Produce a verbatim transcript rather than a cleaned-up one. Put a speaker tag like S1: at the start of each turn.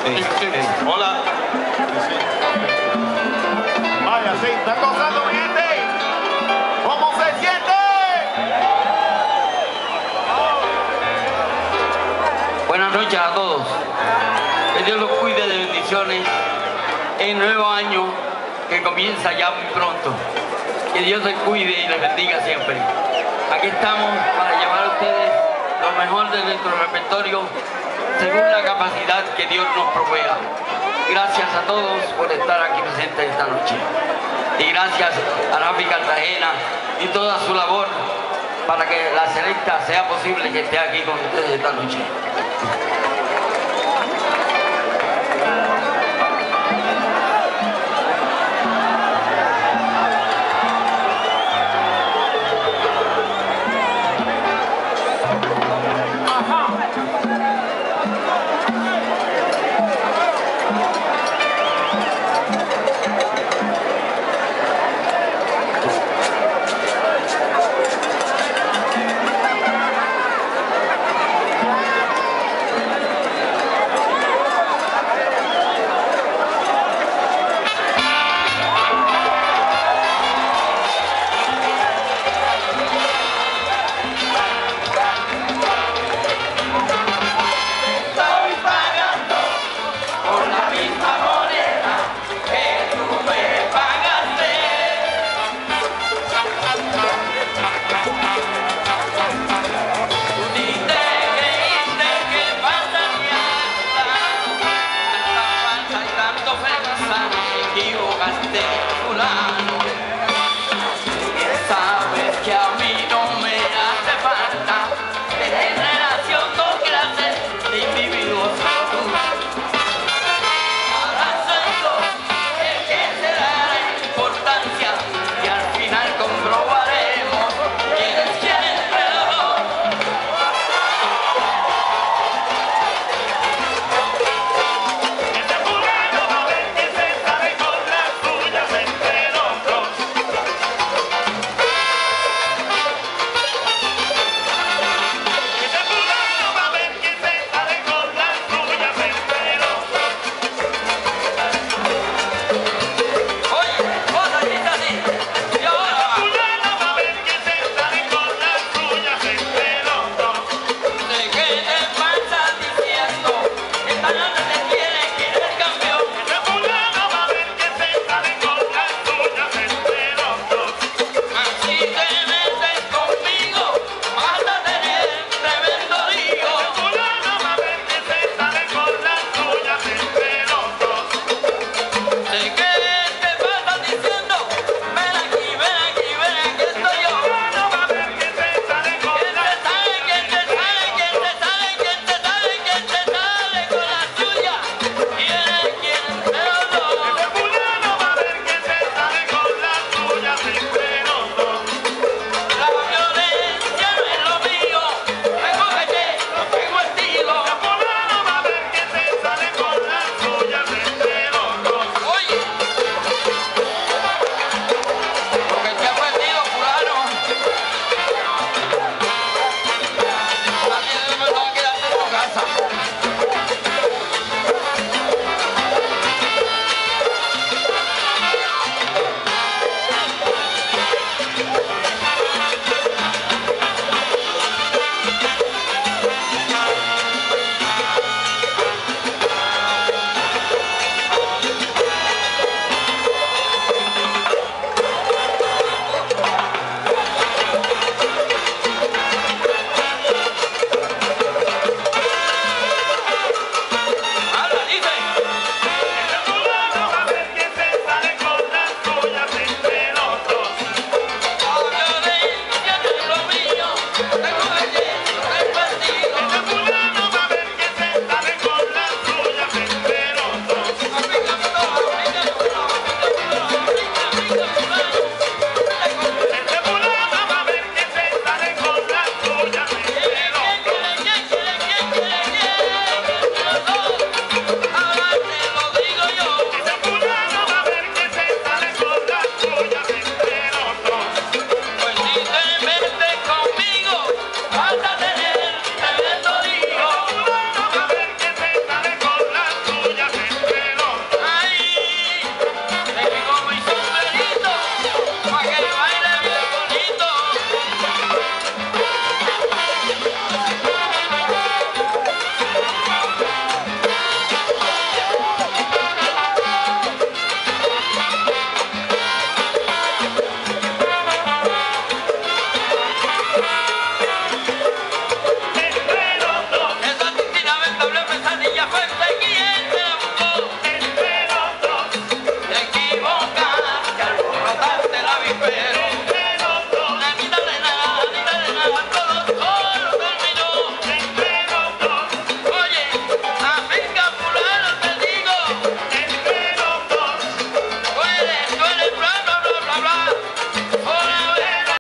S1: Sí, sí. Hola. Vaya, sí, ¿están gozando, mi gente? ¿Cómo se siente?
S2: Buenas noches a todos. Que Dios los cuide de bendiciones en nuevo año que comienza ya muy pronto. Que Dios les cuide y les bendiga siempre. Aquí estamos para llevar a ustedes lo mejor de nuestro repertorio según la capacidad que Dios nos provea. Gracias a todos por estar aquí presentes esta noche. Y gracias a Rafi Cartagena y toda su labor para que la selecta sea posible que esté aquí con ustedes esta noche.